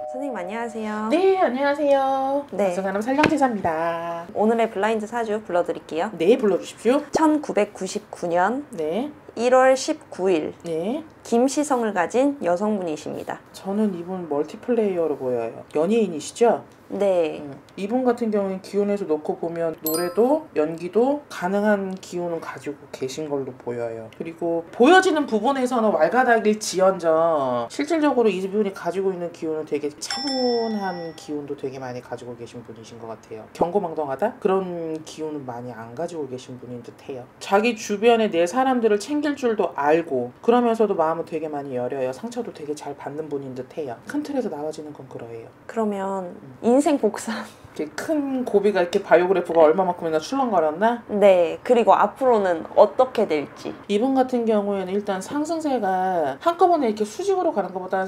선생님 안녕하세요. 네, 안녕하세요. 네. 박성가람 살령제자입니다. 오늘의 블라인드 사주 불러드릴게요. 네, 불러주십시오. 1999년 네. 1월 19일 네. 김시성을 가진 여성분이십니다. 저는 이분 멀티플레이어로 보여요. 연예인이시죠? 네. 이분 같은 경우는 기운에서 놓고 보면 노래도 연기도 가능한 기운을 가지고 계신 걸로 보여요. 그리고 보여지는 부분에서는 왈가닥일지언정 실질적으로 이분이 가지고 있는 기운은 되게 차분한 기운도 되게 많이 가지고 계신 분이신 것 같아요. 경고망동하다? 그런 기운은 많이 안 가지고 계신 분인 듯해요. 자기 주변에 내 사람들을 챙길 줄도 알고 그러면서도 마음은 되게 많이 여려요. 상처도 되게 잘 받는 분인 듯해요. 큰 틀에서 나와지는 건 그러해요. 그러면 인생 복선. 이렇게 큰 고비가 이렇게 바이오그래프가 얼마만큼이나 출렁거렸나? 네. 그리고 앞으로는 어떻게 될지. 이분 같은 경우에는 일단 상승세가 한꺼번에 이렇게 수직으로 가는 것보다는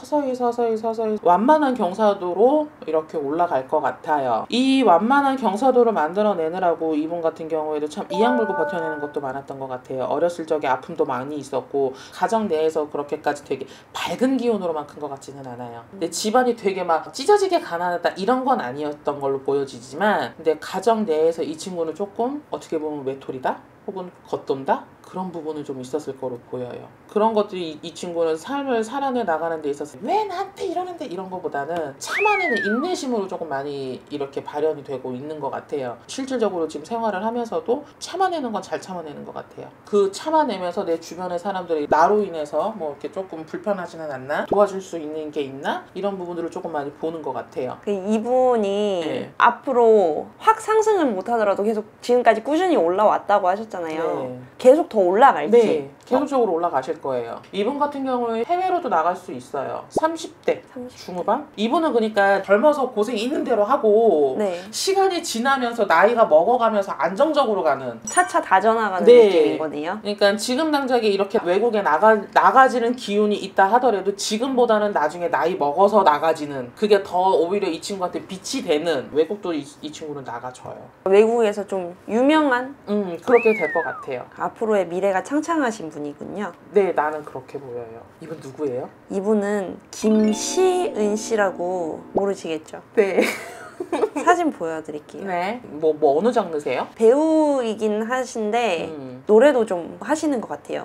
서서히 완만한 경사도로 이렇게 올라갈 것 같아요. 이 완만한 경사도를 만들어내느라고 이분 같은 경우에도 참 이악 물고 버텨내는 것도 많았던 것 같아요. 어렸을 적에 아픔도 많이 있었고 가정 내에서 그렇게까지 되게 밝은 기운으로만 큰 것 같지는 않아요. 근데 집안이 되게 막 찢어지게 가난하다 이런 건 아니었던 걸로 보여지지만 근데 가정 내에서 이 친구는 조금 어떻게 보면 외톨이다? 혹은 겉돈다? 그런 부분은 좀 있었을 거로 보여요. 그런 것들이 이 친구는 삶을 살아내 나가는 데 있어서 왜 나한테 이러는데 이런 거보다는 참아내는 인내심으로 조금 많이 이렇게 발현이 되고 있는 것 같아요. 실질적으로 지금 생활을 하면서도 참아내는 건 잘 참아내는 것 같아요. 그 참아내면서 내 주변의 사람들이 나로 인해서 뭐 이렇게 조금 불편하지는 않나? 도와줄 수 있는 게 있나? 이런 부분들을 조금 많이 보는 것 같아요. 이분이 네. 앞으로 확 상승을 못하더라도 계속 지금까지 꾸준히 올라왔다고 하셨잖아요. 네. 계속 더 올라갈지. 네, 계속적으로 올라가실 거예요. 이분 같은 경우에 해외로도 나갈 수 있어요. 30대 중후반? 이분은 그러니까 젊어서 고생 있는 대로 하고 네. 시간이 지나면서 나이가 먹어가면서 안정적으로 가는 차차 다져나가는 네. 느낌이거든요. 그러니까 지금 당장에 이렇게 외국에 나가지는 기운이 있다 하더라도 지금보다는 나중에 나이 먹어서 나가지는 그게 더 오히려 이 친구한테 빛이 되는 외국도 이 친구는 나가줘요. 외국에서 좀 유명한 그렇게 될 것 같아요. 앞으로의 미래가 창창하신 분이군요. 네, 나는 그렇게 보여요. 이분 누구예요? 이분은 김시은 씨라고 모르시겠죠? 네. 사진 보여드릴게요. 네. 뭐 어느 장르세요? 배우이긴 하신데 노래도 좀 하시는 것 같아요.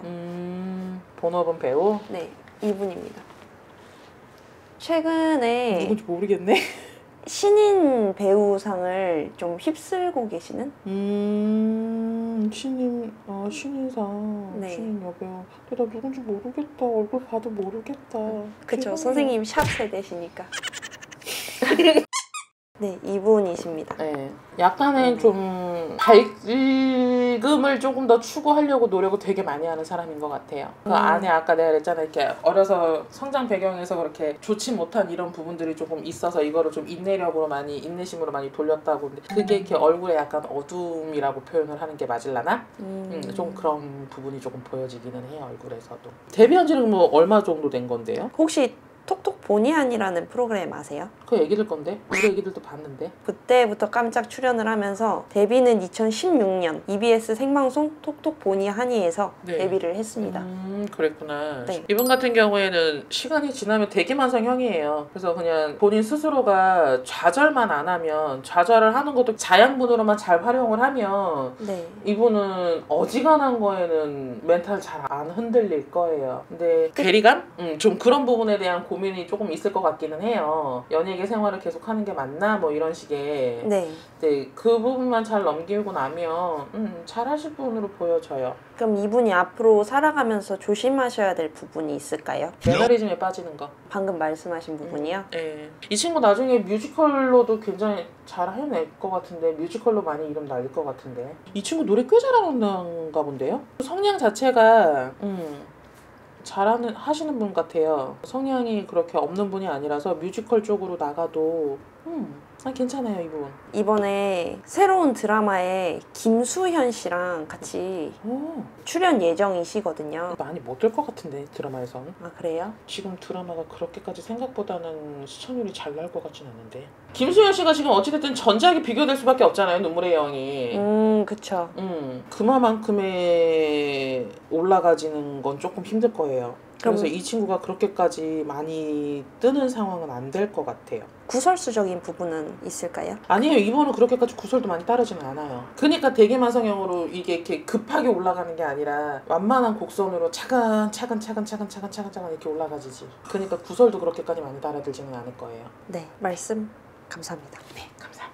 본업은 배우? 네, 이분입니다. 최근에 누군지 모르겠네. 신인 배우상을 좀 휩쓸고 계시는? 신인상. 네. 신인 여배우. 근데 나 누군지 모르겠다. 얼굴 봐도 모르겠다. 그쵸, 죄송해요. 선생님 샵 세대시니까. 네, 이분이십니다. 네. 약간의 좀 밝음을 조금 더 추구하려고 노력을 되게 많이 하는 사람인 것 같아요. 그 안에 아까 내가 그랬잖아, 이렇게 어려서 성장 배경에서 그렇게 좋지 못한 이런 부분들이 조금 있어서 이거를 좀 인내심으로 많이 돌렸다고. 근데 그게 이렇게 얼굴에 약간 어둠이라고 표현을 하는 게 맞을라나? 좀 그런 부분이 조금 보여지기는 해요, 얼굴에서도. 데뷔한 지는 뭐 얼마 정도 된 건데요? 혹시 톡톡 보니안이라는 프로그램 아세요? 그 애기들 건데? 우리 애기들도 봤는데. 그때부터 깜짝 출연을 하면서 데뷔는 2016년 EBS 생방송 톡톡 보니하니에서 네. 데뷔를 했습니다. 그랬구나. 네. 이분 같은 경우에는 시간이 지나면 대기만성형이에요. 그래서 그냥 본인 스스로가 좌절만 안 하면, 좌절을 하는 것도 자양분으로만 잘 활용을 하면 네. 이분은 어지간한 거에는 멘탈 잘 안 흔들릴 거예요. 근데 괴리감? 좀 그런 부분에 대한 고민이 조금 있을 것 같기는 해요. 연예계 생활을 계속 하는 게 맞나? 뭐 이런 식의. 네. 네, 그 부분만 잘 넘기고 나면 잘 하실 분으로 보여져요. 그럼 이분이 앞으로 살아가면서 조심하셔야 될 부분이 있을까요? 매너리즘에 빠지는 거. 방금 말씀하신 부분이요? 네. 이 친구 나중에 뮤지컬로도 굉장히 잘 해낼 것 같은데, 뮤지컬로 많이 이름 날릴 것 같은데. 이 친구 노래 꽤 잘하는가 본데요? 성량 자체가 하시는 분 같아요. 성향이 그렇게 없는 분이 아니라서 뮤지컬 쪽으로 나가도 괜찮아요, 이분. 이번에 새로운 드라마에 김수현 씨랑 같이 출연 예정이시거든요. 많이 못 될 것 같은데, 드라마에선. 아, 그래요? 지금 드라마가 그렇게까지 생각보다는 시청률이 잘 나올 것 같진 않은데. 김수현 씨가 지금 어찌됐든 전작이 비교될 수밖에 없잖아요, 눈물의 여왕이. 그쵸. 그만큼의 올라가지는 건 조금 힘들 거예요. 그래서 이 친구가 그렇게까지 많이 뜨는 상황은 안 될 것 같아요. 구설수적인 부분은 있을까요? 아니에요. 이번은 그렇게까지 구설도 많이 따르지는 않아요. 그러니까 대기만성형으로 이게 이렇게 급하게 올라가는 게 아니라 완만한 곡선으로 차근차근 이렇게 올라가지지. 그러니까 구설도 그렇게까지 많이 따라들지는 않을 거예요. 네, 말씀 감사합니다. 네, 감사합니다.